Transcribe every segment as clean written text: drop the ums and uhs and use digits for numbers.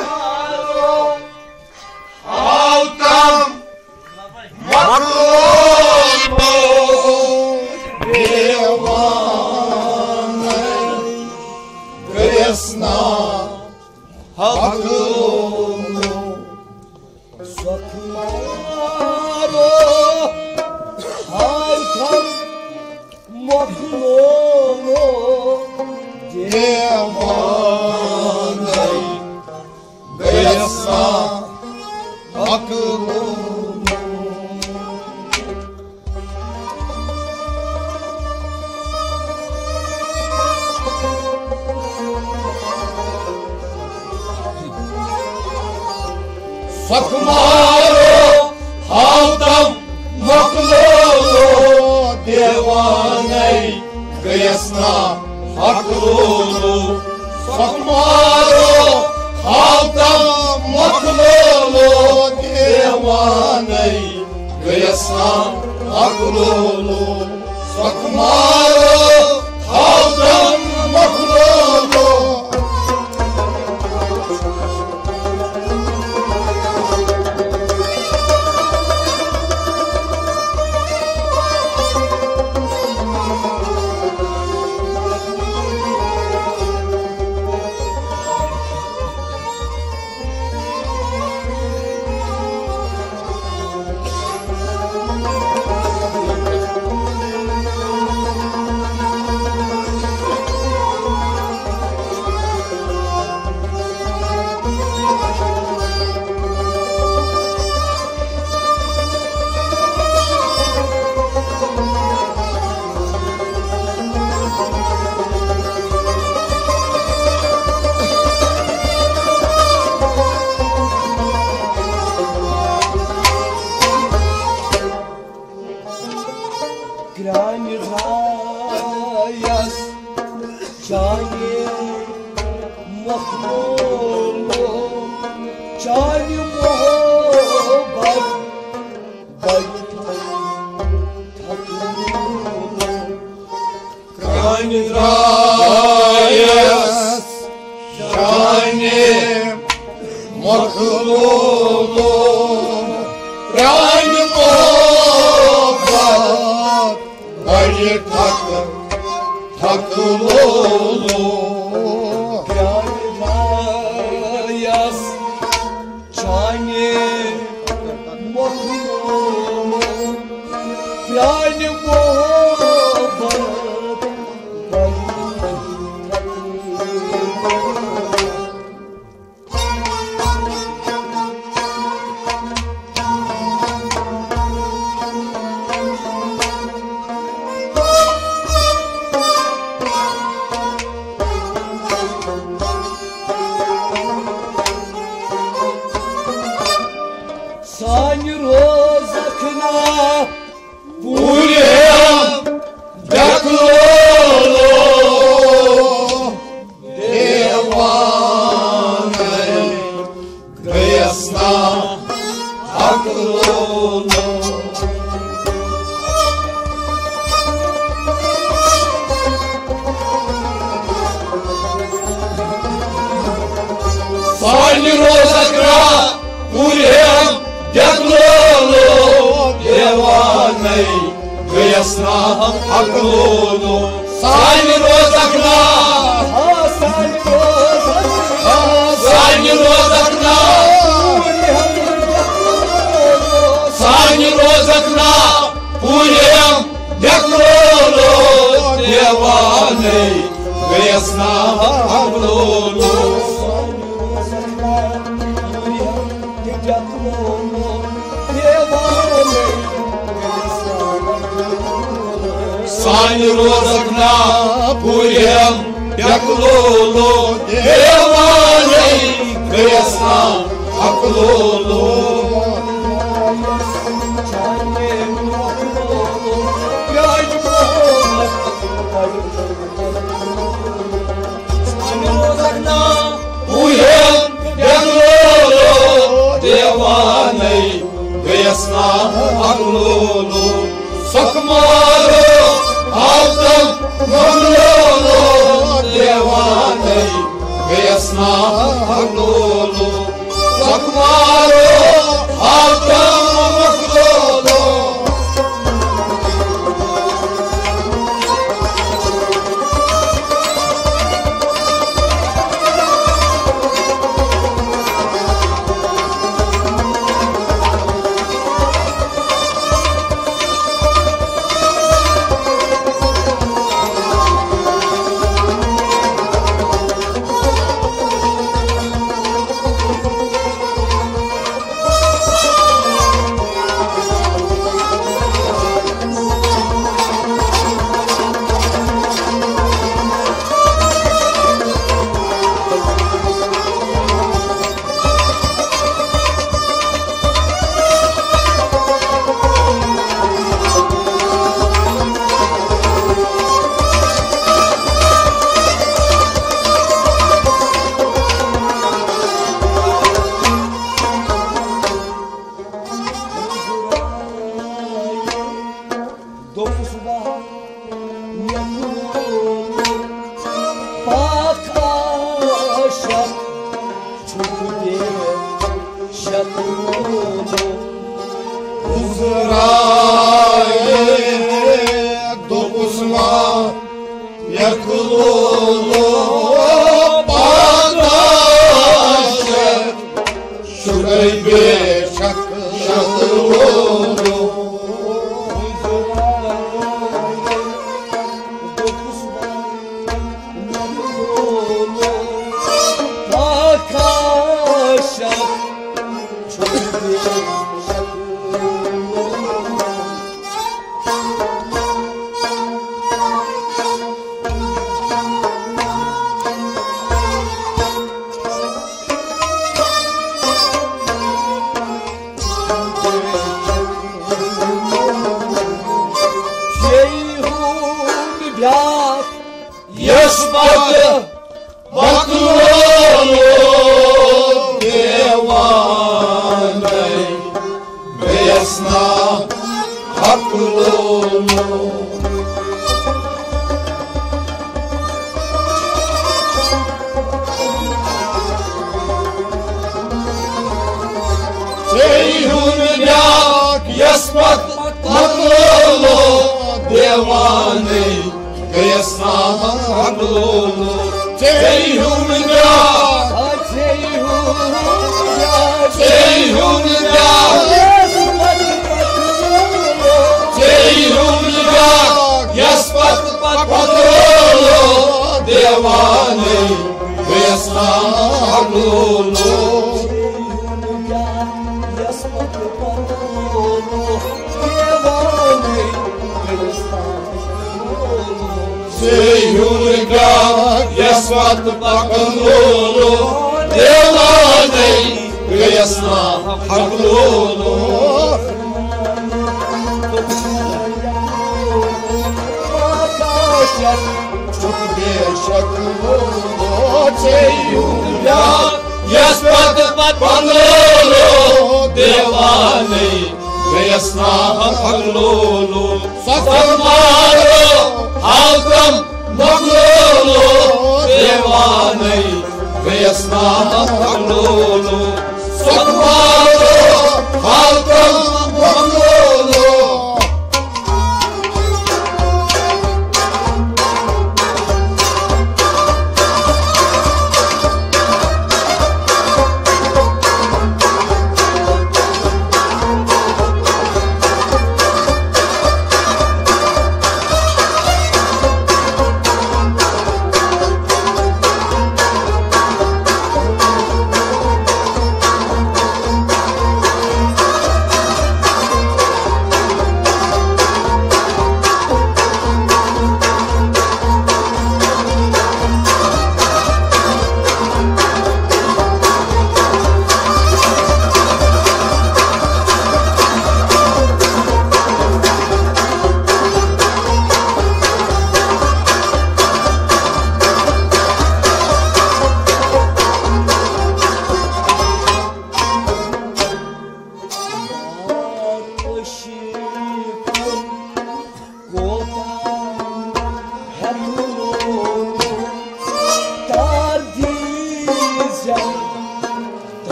Sakmaro haltam maklulu devaney gıyasna haklulu. Sakmaro haltam maklulu devaney gıyasna haklulu. Sakmaro haltam maklulu. Grani rayas Cani makhmulu Cani mohabbat Grani rayas Cani makhmulu Grani mohabbat Bacı takılolu Grani rayas Cani makhmulu Grani mohabbat Sani rozakna Bulem yaklolu Devaney gıyasna haklolu Sani rozakna Bulem yaklolu Devaney gıyasna haklolu Sani rozakna Sani rozakna Sani rozakna Bulem yaklolu Devaney gıyasna haklolu Sani rozakna Bulem yaklolu Devaney gıyasna haklolu Bulem yaklolu Devaney gıyasna haklolu Sakmaro haltam maklulu Devaney gıyasna haklulu Sakmaro halkım mutluluğu.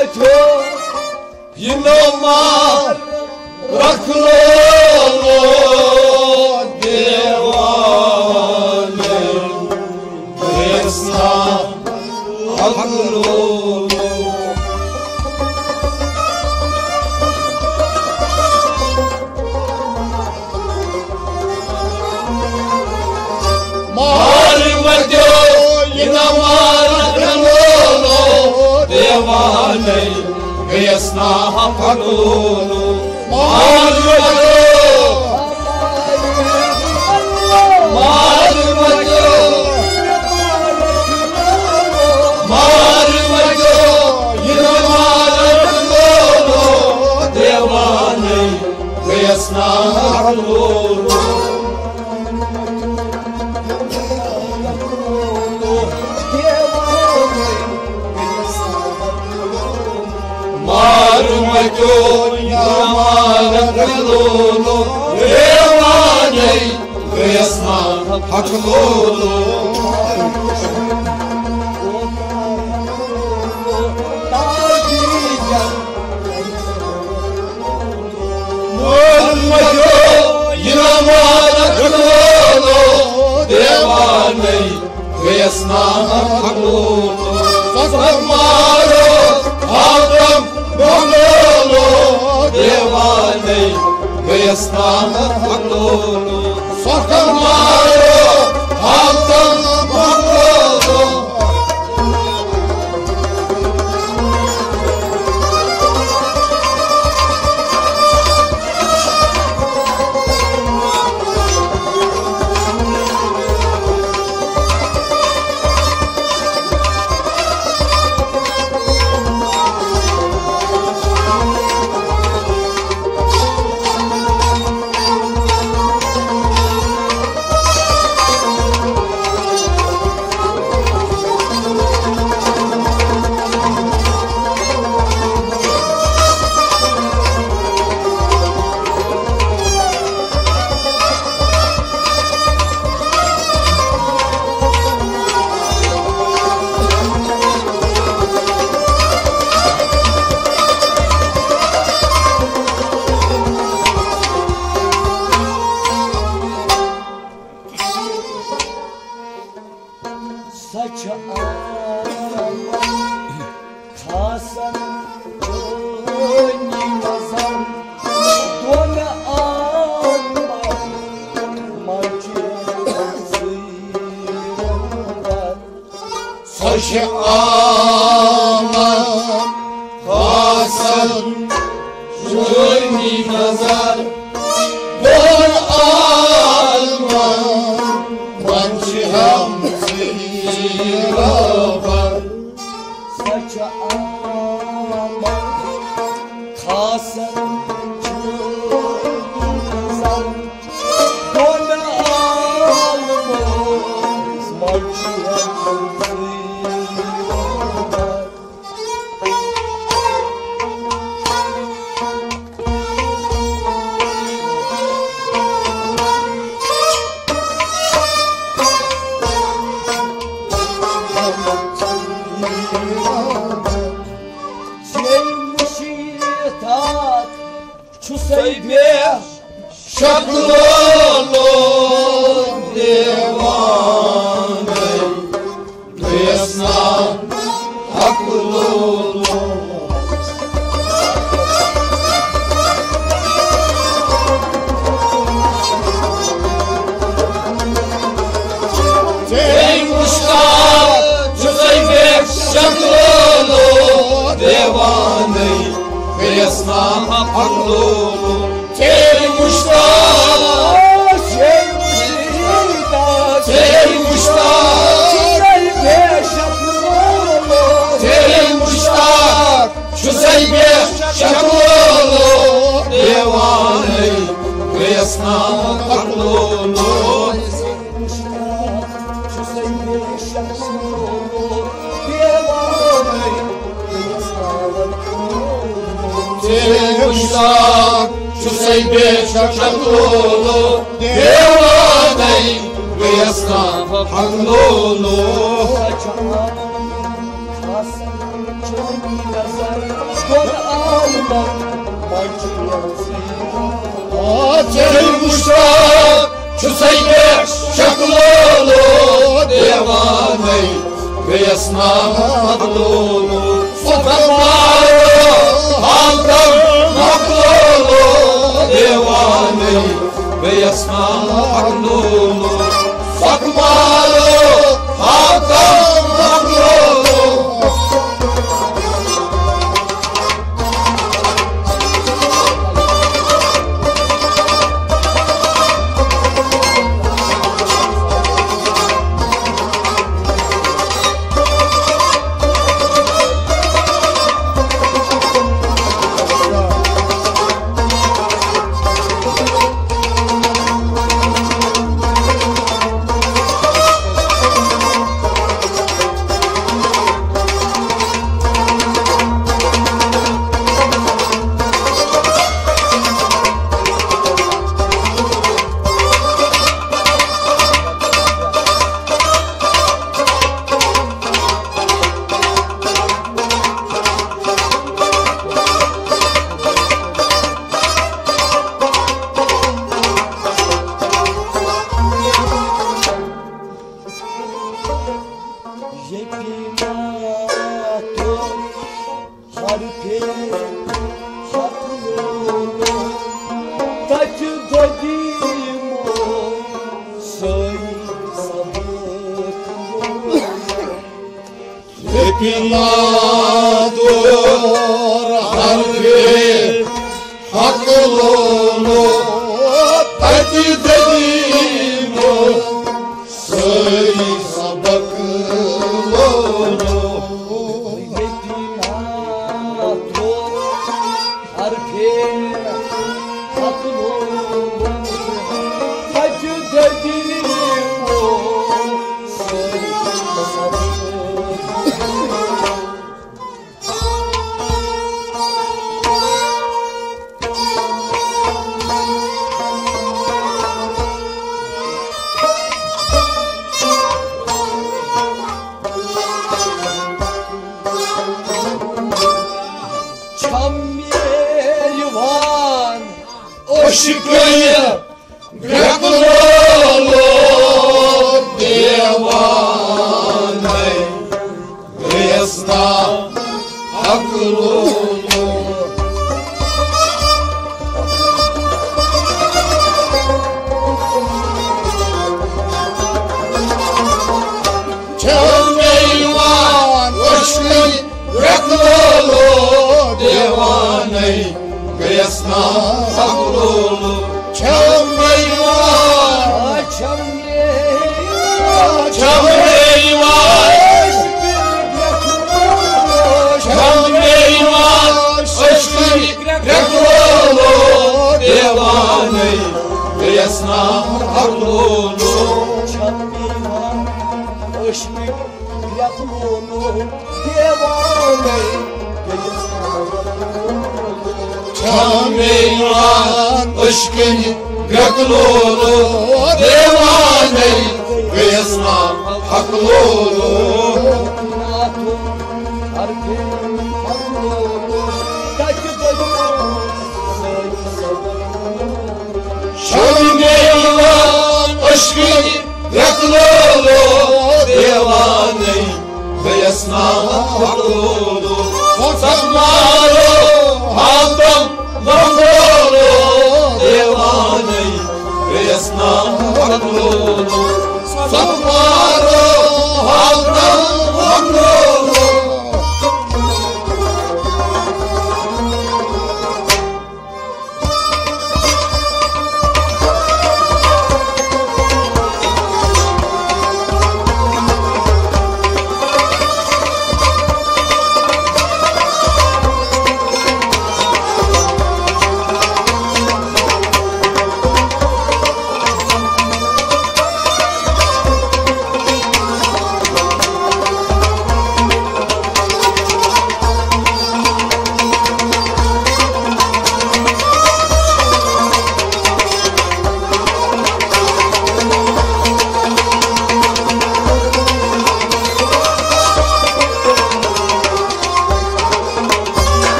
maço Yinamar Raklolo Devane Vesna Aklolo Marmadyo Yinamar Raklolo Devane Vesna Aklolo saça ağlar Kasan gönlü nazar Dona alma Marciyen zıyralar Saçı ağlar Hasan Gönlü nazar Don alma Marciyen zıyralar Saça ağlar Kasan gönlü nazar Dona alma Marciyen zıyralar Şeymişitat Çuseybe Şaklolo Devane Vesna Aklolo Teymuşlar Çuseybe Şaklolo Devane Vesna Aklolo Teymuşlar Şeymişitat Teymuşlar Çuseybe Şaklolo Devane Vesna Aklolo Teymuşlar Çuseybe Şaklolo Devane Vesna Aklolo Kasan çok nazar Цей мушак, що зайдеш шаклолу, диваний, виясна наклону. Фотомаро, антам наклону, диваний, виясна наклону. Фотомаро, антам наклону. Епінадор гарки, хаклону, таті дадімо, сей собаклону. Епінадор гарки, хаклону, таті дадімо, сей собаклону. Çamyelvan Ошикає греклолу, диваний, виясна наклону. Çamyelvan ошикає греклолу, диваний, виясна наклону. Çamyelvan, Çamyelvan Çamyelvan, Çamyelvan, aşkın gреклолу, диваний, виясна наклону. Çamyelvan Aşkın yaklonu Devaney Çamyelvan, aşkın gреклолу, диваний, виясна наклону. Natun Arkin Haklonu Takip ediyor Çamyelvan, aşkın gреклолу, диваний, виясна наклону. Фотомаро, антам наклону, диваний, виясна наклону. Фотомаро, антам наклону.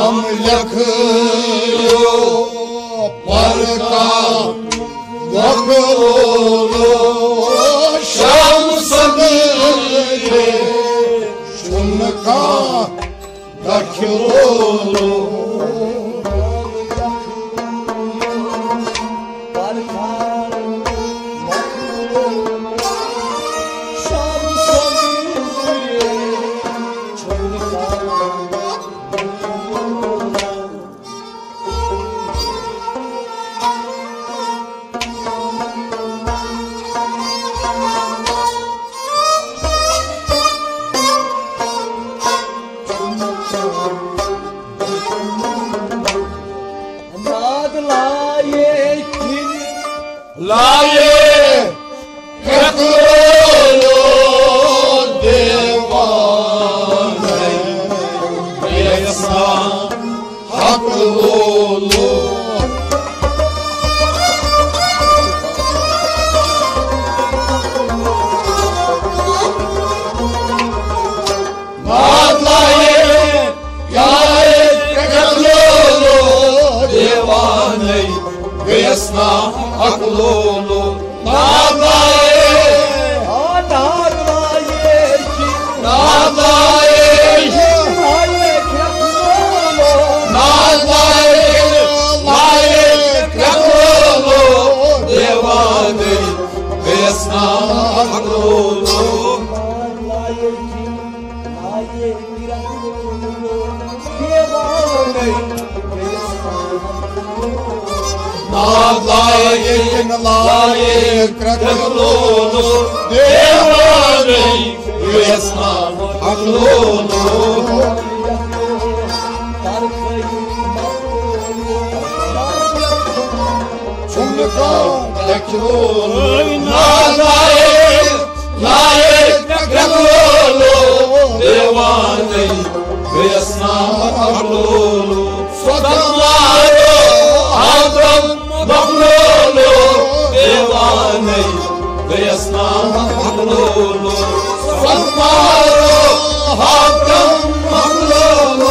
Şam yakıyor parka vakıl olur Şam sabiri şunluka dakil olur Layık yakulu divane Yasna haklı olur Layık yakulu divane Yasna haklı olur Layık yakılulu divane Yasna haklı olur Çumluka dakil olur Layık yakılulu divane Yasna haklı olur Sokakları aldım maklulu divane Yasna haklı olur Sokakları aldım maklulu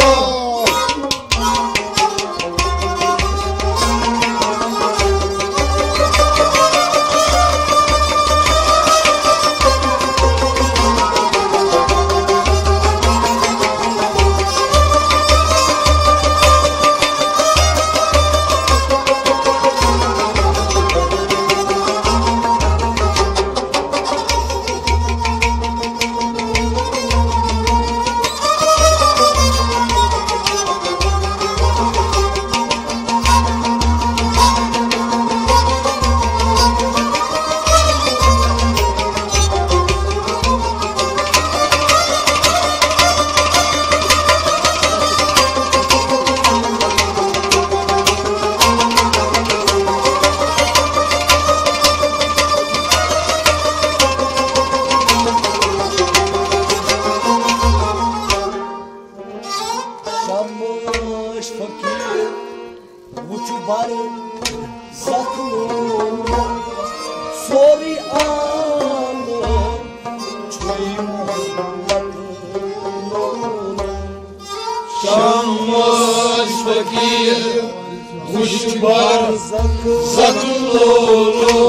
Şanmış fakir Kuşbar zakılulu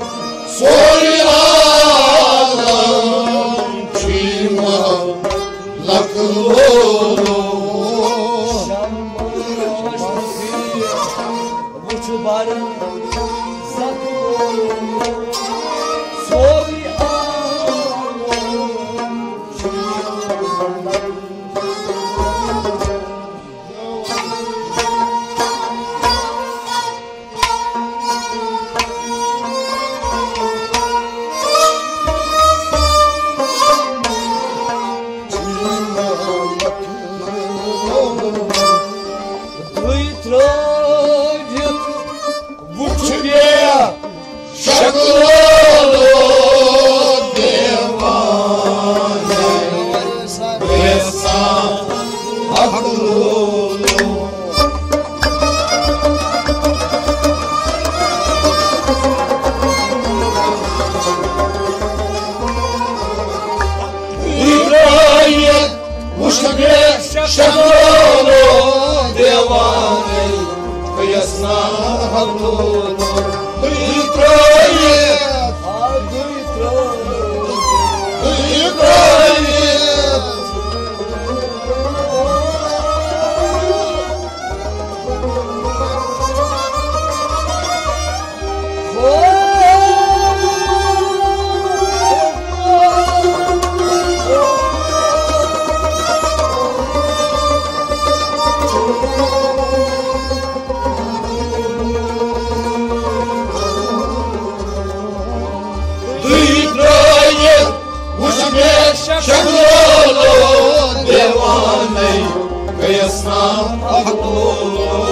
Soyalım çima lakılulu Şanmış fakir Kuşbar zakılulu Soyalım çima Şakolu devanei, că iasna hablolo, îi trăiesc, îi trăiesc. Și-acolo, devanei, că iasna acolo.